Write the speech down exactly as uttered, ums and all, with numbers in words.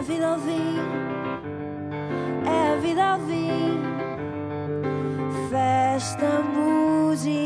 vida ao fim, é a vida ao fim. Festa, música